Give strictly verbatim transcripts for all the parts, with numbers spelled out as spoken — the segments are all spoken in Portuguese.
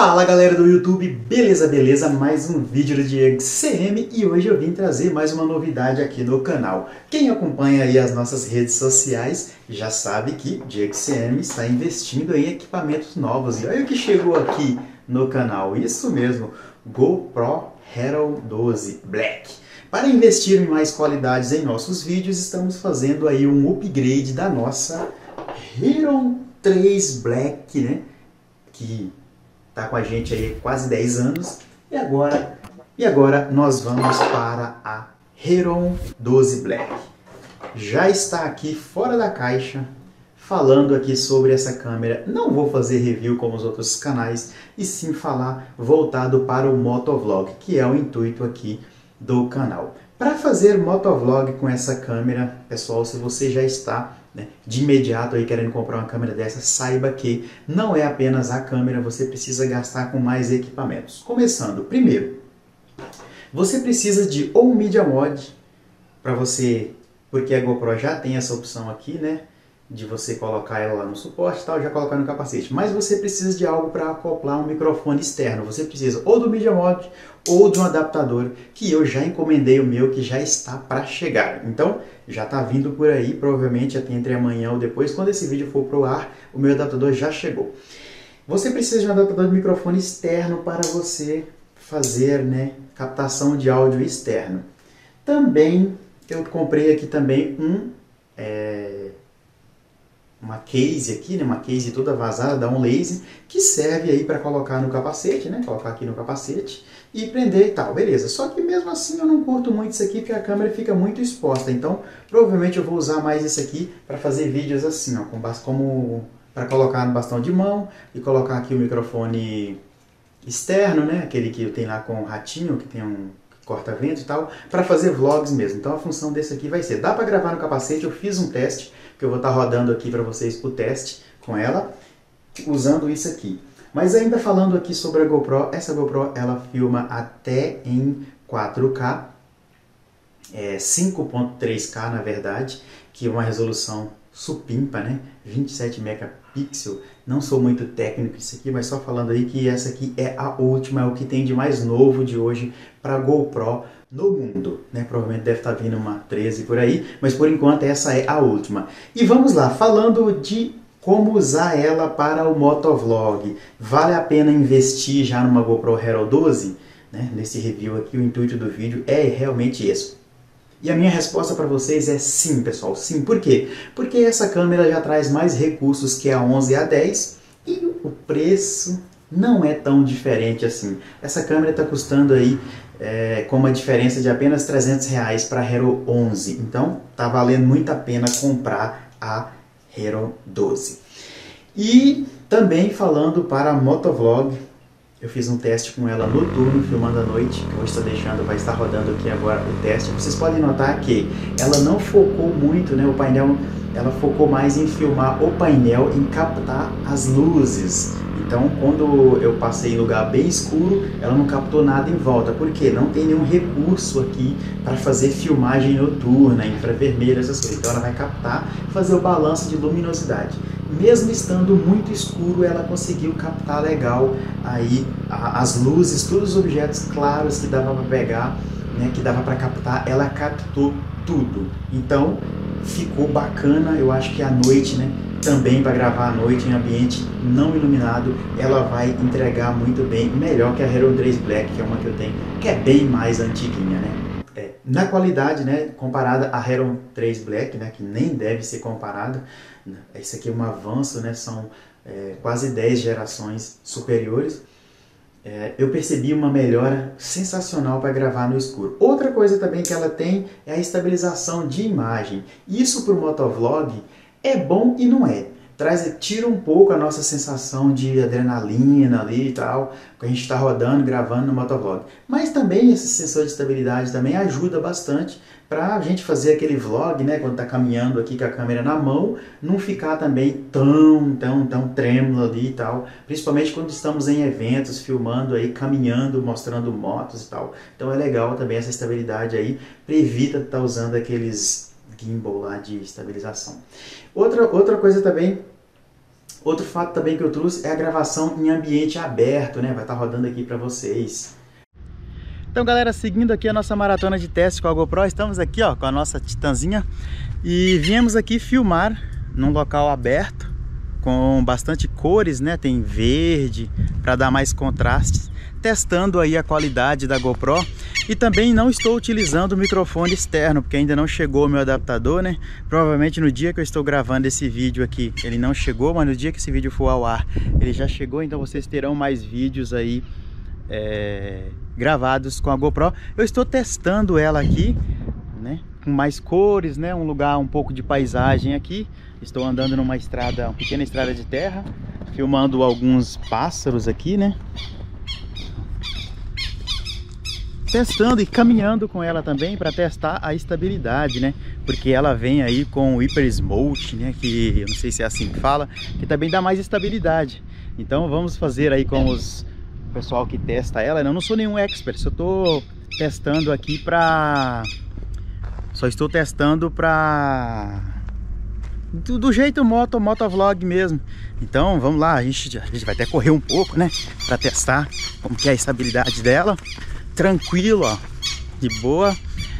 Fala galera do YouTube, beleza, beleza? Mais um vídeo do Diego C M e hoje eu vim trazer mais uma novidade aqui no canal. Quem acompanha aí as nossas redes sociais já sabe que Diego C M está investindo em equipamentos novos. E olha o que chegou aqui no canal, isso mesmo, GoPro Hero doze Black. Para investir em mais qualidades em nossos vídeos, estamos fazendo aí um upgrade da nossa Hero três Black, né? Que está com a gente aí quase dez anos. E agora, e agora nós vamos para a Hero doze Black. Já está aqui fora da caixa, falando aqui sobre essa câmera. Não vou fazer review como os outros canais, e sim falar voltado para o motovlog, que é o intuito aqui do canal. Para fazer motovlog com essa câmera, pessoal, se você já está né, de imediato aí querendo comprar uma câmera dessa, saiba que não é apenas a câmera, você precisa gastar com mais equipamentos. Começando, primeiro, você precisa de ou um Media Mod para você, porque a GoPro já tem essa opção aqui, né? De você colocar ela lá no suporte e tal, já colocar no capacete. Mas você precisa de algo para acoplar um microfone externo. Você precisa ou do Media Mod ou de um adaptador, que eu já encomendei o meu, que já está para chegar. Então, já está vindo por aí, provavelmente até entre amanhã ou depois, quando esse vídeo for pro ar, o meu adaptador já chegou. Você precisa de um adaptador de microfone externo para você fazer, né, captação de áudio externo. Também, eu comprei aqui também um... É... uma case aqui, né, uma case toda vazada da OnLaser, que serve aí para colocar no capacete, né, colocar aqui no capacete e prender e tal, beleza. Só que mesmo assim eu não curto muito isso aqui, porque a câmera fica muito exposta, então provavelmente eu vou usar mais isso aqui para fazer vídeos assim, ó, com como para colocar no bastão de mão e colocar aqui o microfone externo, né, aquele que tem lá com o ratinho, que tem um corta-vento e tal, para fazer vlogs mesmo. Então a função desse aqui vai ser, dá para gravar no capacete, eu fiz um teste, que eu vou estar rodando aqui para vocês o teste com ela, usando isso aqui. Mas ainda falando aqui sobre a GoPro, essa GoPro ela filma até em quatro K, é, cinco ponto três K na verdade, que é uma resolução supimpa, né? vinte e sete megapixels. Não sou muito técnico isso aqui, mas só falando aí que essa aqui é a última, é o que tem de mais novo de hoje para GoPro no mundo, né? Provavelmente deve estar vindo uma treze por aí, mas por enquanto essa é a última. E vamos lá, falando de como usar ela para o motovlog. Vale a pena investir já numa GoPro Hero doze? Né? Nesse review aqui, o intuito do vídeo é realmente esse. E a minha resposta para vocês é sim, pessoal, sim. Por quê? Porque essa câmera já traz mais recursos que a onze e a dez e o preço não é tão diferente assim. Essa câmera está custando aí é, com uma diferença de apenas trezentos reais para a Hero onze. Então, está valendo muito a pena comprar a Hero doze. E também falando para motovlog, eu fiz um teste com ela noturno, filmando à noite, que eu estou deixando, vai estar rodando aqui agora o teste. Vocês podem notar que ela não focou muito, né, o painel, ela focou mais em filmar o painel, em captar as luzes. Então, quando eu passei em lugar bem escuro, ela não captou nada em volta. Por quê? Não tem nenhum recurso aqui para fazer filmagem noturna, infravermelho, essas coisas. Então, ela vai captar, fazer o balanço de luminosidade. Mesmo estando muito escuro, ela conseguiu captar legal aí as luzes, todos os objetos claros que dava para pegar, né, que dava para captar, ela captou tudo. Então, ficou bacana. Eu acho que à noite, né, também para gravar à noite em ambiente não iluminado, ela vai entregar muito bem, melhor que a Hero três Black, que é uma que eu tenho, que é bem mais antiguinha, né? É, na qualidade, né, comparada à Hero três Black, né, que nem deve ser comparada, esse aqui é um avanço, né, são é, quase dez gerações superiores. É, eu percebi uma melhora sensacional para gravar no escuro. Outra coisa também que ela tem é a estabilização de imagem. Isso para o motovlog é bom e não é. Traz, tira um pouco a nossa sensação de adrenalina ali e tal, que a gente está rodando, gravando no motovlog. Mas também esse sensor de estabilidade também ajuda bastante para a gente fazer aquele vlog, né, quando está caminhando aqui com a câmera na mão, não ficar também tão, tão, tão trêmulo ali e tal, principalmente quando estamos em eventos, filmando aí, caminhando, mostrando motos e tal. Então é legal também essa estabilidade aí, evita estar usando aqueles gimbal lá de estabilização. Outra, outra coisa também Outro fato também que eu trouxe é a gravação em ambiente aberto, né? Vai estar rodando aqui para vocês. Então, galera, seguindo aqui a nossa maratona de teste com a GoPro, estamos aqui, ó, com a nossa Titanzinha e viemos aqui filmar num local aberto com bastante cores, né? Tem verde para dar mais contrastes, testando aí a qualidade da GoPro. E também não estou utilizando o microfone externo, porque ainda não chegou o meu adaptador, né? Provavelmente no dia que eu estou gravando esse vídeo aqui, ele não chegou, mas no dia que esse vídeo for ao ar, ele já chegou, então vocês terão mais vídeos aí é, gravados com a GoPro. Eu estou testando ela aqui, né? Com mais cores, né? Um lugar um pouco de paisagem aqui. Estou andando numa estrada, uma pequena estrada de terra, filmando alguns pássaros aqui, né? Testando e caminhando com ela também para testar a estabilidade, né? Porque ela vem aí com o Hyper Smooth, né? Que eu não sei se é assim que fala, que também dá mais estabilidade. Então vamos fazer aí com os o pessoal que testa ela. Eu não sou nenhum expert, só estou testando aqui para... Só estou testando para... Do, do jeito moto, motovlog mesmo. Então vamos lá, a gente, a gente vai até correr um pouco, né? Para testar como que é a estabilidade dela. Tranquilo, ó, de boa.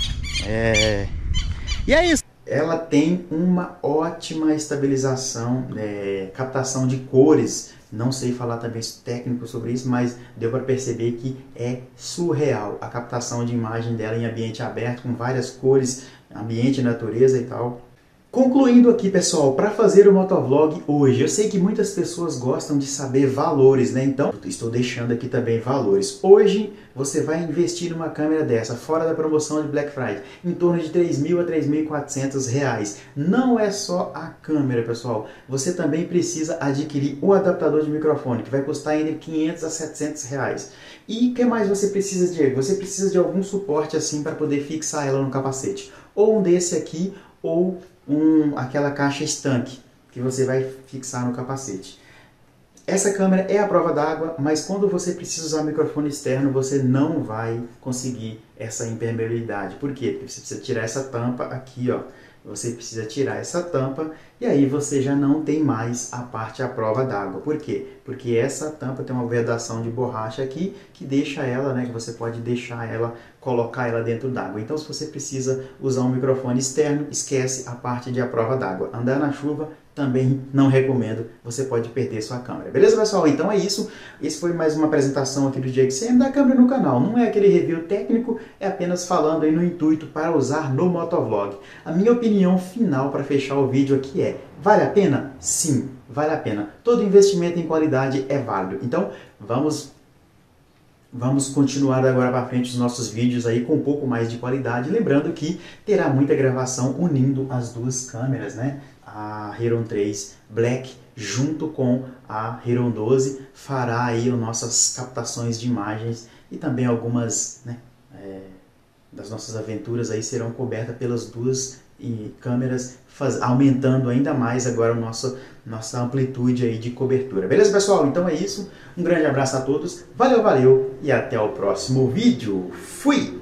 É... E é isso. Ela tem uma ótima estabilização, é, captação de cores. Não sei falar também técnico sobre isso, mas deu para perceber que é surreal a captação de imagem dela em ambiente aberto, com várias cores, ambiente, natureza e tal. Concluindo aqui, pessoal, para fazer o motovlog hoje, eu sei que muitas pessoas gostam de saber valores, né? Então, estou deixando aqui também valores. Hoje, você vai investir numa câmera dessa, fora da promoção de Black Friday, em torno de três mil a três mil e quatrocentos reais. Não é só a câmera, pessoal. Você também precisa adquirir o adaptador de microfone, que vai custar entre quinhentos a setecentos reais. E o que mais você precisa, Diego? Você precisa de algum suporte assim para poder fixar ela no capacete. Ou um desse aqui, ou Um, aquela caixa estanque que você vai fixar no capacete. Essa câmera é a prova d'água, mas quando você precisa usar microfone externo, você não vai conseguir essa impermeabilidade. Por quê? Porque você precisa tirar essa tampa aqui, ó. Você precisa tirar essa tampa e aí você já não tem mais a parte à prova d'água. Por quê? Porque essa tampa tem uma vedação de borracha aqui que deixa ela, né, que você pode deixar ela, colocar ela dentro d'água. Então, se você precisa usar um microfone externo, esquece a parte de à prova d'água. Andar na chuva também não recomendo, você pode perder sua câmera. Beleza, pessoal? Então é isso. Esse foi mais uma apresentação aqui do G X M da câmera no canal. Não é aquele review técnico, é apenas falando aí no intuito para usar no motovlog. A minha opinião final para fechar o vídeo aqui é: vale a pena? Sim, vale a pena. Todo investimento em qualidade é válido. Então, vamos... Vamos continuar agora para frente os nossos vídeos aí com um pouco mais de qualidade. Lembrando que terá muita gravação unindo as duas câmeras, né? A Heron três Black junto com a Heron doze fará aí as nossas captações de imagens e também algumas, né, é, das nossas aventuras aí serão cobertas pelas duas e câmeras, faz, aumentando ainda mais agora a nossa, nossa amplitude aí de cobertura. Beleza, pessoal? Então é isso. Um grande abraço a todos. Valeu, valeu e até o próximo vídeo. Fui!